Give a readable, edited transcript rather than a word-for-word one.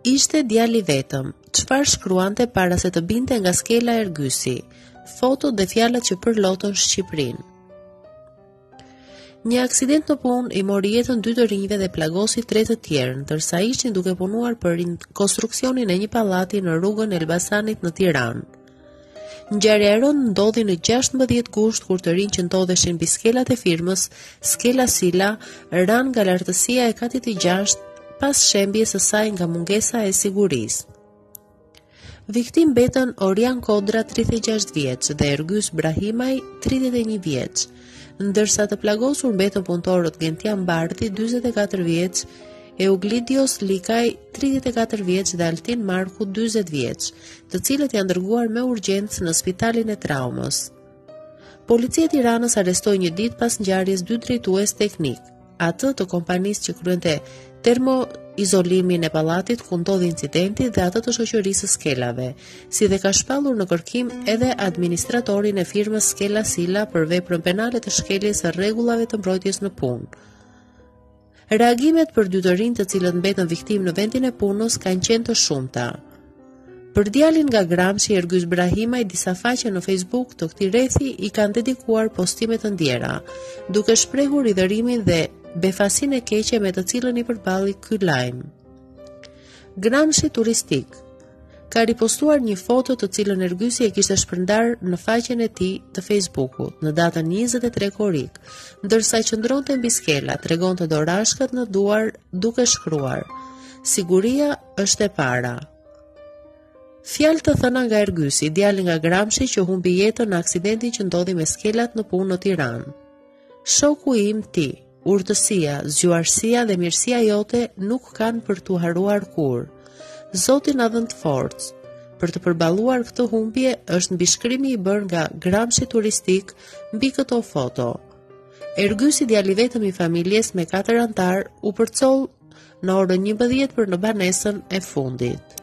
Ishte djali vetëm, çfarë shkruante para se të binte nga skela Ergysi, fotot dhe fjalët që përlotën Shqipërinë. Një aksident në punë i mori jetën 2 të rinjve dhe plagosi 3 të tjerë, ndërsa ishin duke punuar për konstruksionin e një pallati në rrugën Elbasanit në Tiranë. Ngjarja e rëndë ndodhi në 16 gusht kur të rinj që ndodheshin mbi skelat e firmës Skela Sila ranë nga lartësia e katit të 6 pas shembjes së saj nga mungesa e sigurisë. Viktim betën Orian Kodra 36 vjeç dhe Ergys Brahimaj 31 vjeç, ndërsa të plagosur mbetën punëtorët Gentian Bardhi 44 vjeç, Euglidios Likaj 34 vjeç dhe Altin Marku 40 vjeç, të cilët janë dërguar me urgjencë në spitalin e traumës. Policia e Tiranës arrestoi një ditë pas ngjarjes 2 drejtues teknik, atë të kompanisë që kryente termoizolimin e pallatit ku ndodhi incidenti dhe atë të shoqërisë së skelave, si dhe ka shpallur në kërkim edhe administratorin e firmës Skela Sila për veprën penale të shkeljes së rregullave të mbrojtjes në punë. Reagimet për 2 të rinj të cilët mbetën viktimë në vendin e punës kanë qenë të shumta. Për djalin nga Gramshi, Ergys Brahimaj, disa faqe në Facebook të këtij rrethi i kanë dedikuar postime të ndjera, duke shprehur ridhërimin dhe befasinë e keqe me të cilën i përballi ky lajm. Gramshi turistik ka ripostuar një foto të cilën Ergysi e kishte shpërndar në faqen e tij të Facebookut në datën 23 korrik, ndërsa qëndronte mbi skela, tregonte dorashkët në duar duke shkruar: "Siguria është e para". Fjalë të thëna nga Ergysi, djali nga Gramshi që humbi jetën në aksidentin që ndodhi me skelat në punë në Tiranë. Shoku im ti, urtësia, zgjuarësia dhe mirësia jote nuk kanë për t'u haruar kur. Zoti na dhënë forcë. Për të përballuar këtë humbje është mbishkrimi i bërë nga Gramshi turistik mbi këto foto. Ergysi, djali vetëm i familjes me 4 antar, u përcoll në orën 11 për në banesën e fundit.